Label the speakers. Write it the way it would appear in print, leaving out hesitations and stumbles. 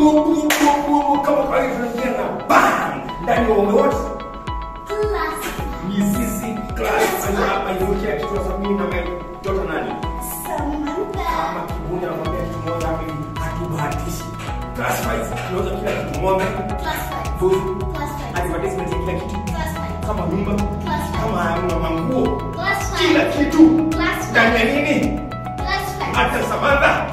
Speaker 1: kama kwa hiyo tunaingia na bang ndani ya ume wote. Mizizi Classifieds hapa inaonyesha kitu cha mimi na mimi mtoto nani? Samantha. Kama kibuni anamwambia kitu moja hapa hivi hatubahatishi. Classifieds tunauza kila kitu moja. Classifieds. Classifieds. Advertisement ya kila kitu. Classifieds. Kama nyumba. Classifieds. Kama manguo. Classifieds. Kila kitu. Classifieds. Ndani ya nini? Classifieds. Hata Samantha